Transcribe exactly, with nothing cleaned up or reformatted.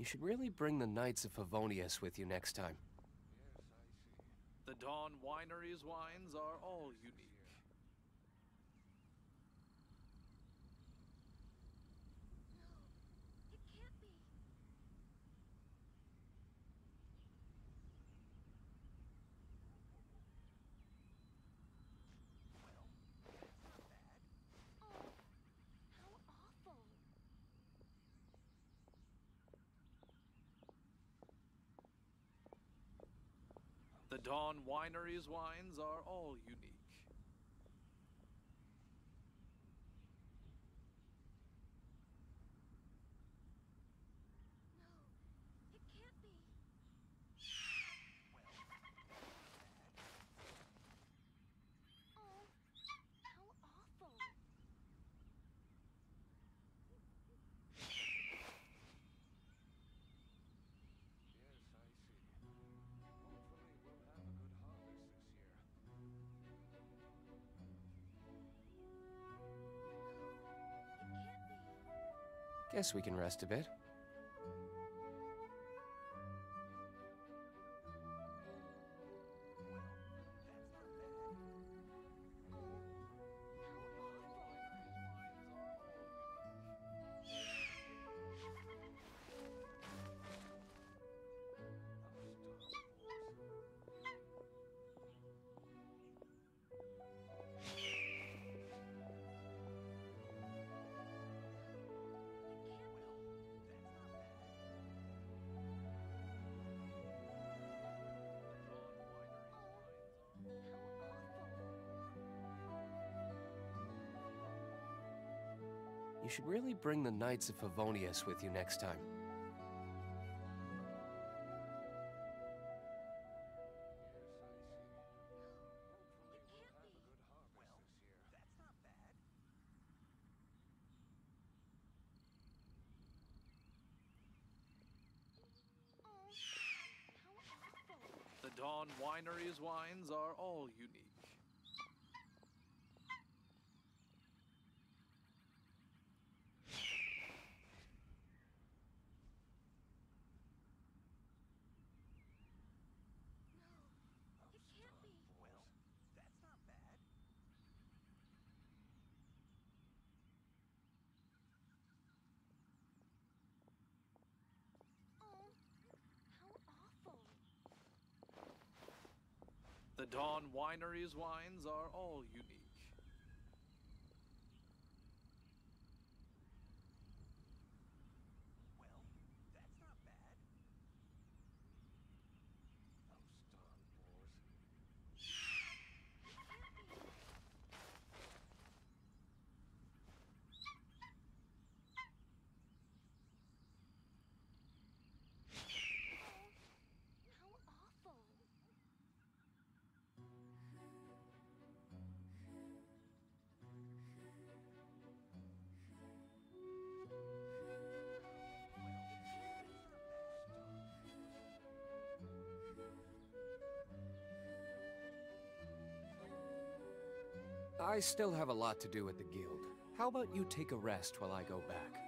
You should really bring the Knights of Favonius with you next time. The Dawn Winery's wines are all unique. It can't be. Well, that's not bad. Oh, how awful. The Dawn Winery's wines are all unique. No, it can't be. Well, oh, how awful. Yes, I see. Hopefully we'll have a good harvest this year. It can't be. Guess we can rest a bit. Well, that's not bad. Oh, how awful. It can't be. That's not bad. You should really bring the Knights of Favonius with you next time. Yes, I see. Hopefully It we'll can't have be. a good harvest Well, this year. that's not bad. Oh, how awful. The Dawn Winery's wines are all unique. No, it can't be. Well, that's not bad. Oh, how awful. The Dawn Winery's wines are all unique. Well, that's not bad. Those darn boars. It can't be. Oh, how awful. Well, it can't be. That's not bad. I still have a lot to do at the guild. How about you take a rest while I go back?